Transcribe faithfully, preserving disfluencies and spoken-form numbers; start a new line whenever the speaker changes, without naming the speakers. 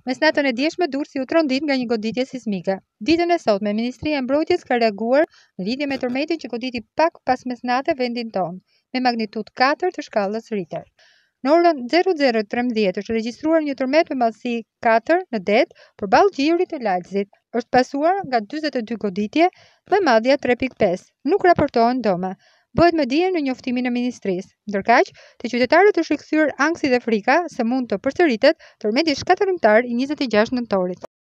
Mesnatën e dieshme Durrësi u trondit nga një goditje sismike. Ditën e sotme, Ministria e Mbrojtjes ka reaguar në lidhje me tërmetin që goditi pak pas mesnate vendin tonë, me magnitudë katër të shkallës Richter. Në orën zero zero trembëdhjetë është regjistruar një tërmet me madhësi katër në det përballë gjirit të Lalzit. Është pasuar nga njëzet e dy goditje me madhja tre pikë pesë. Nuk raportohen dëme. Bëhet me dije në njoftimin e ministrisë. Ndërkaq, te qytetarët është rikthyer ankthi dhe frika se mund të përsëritet tërmeti shkatërrimtar i njëzet e gjashtë nëntorit.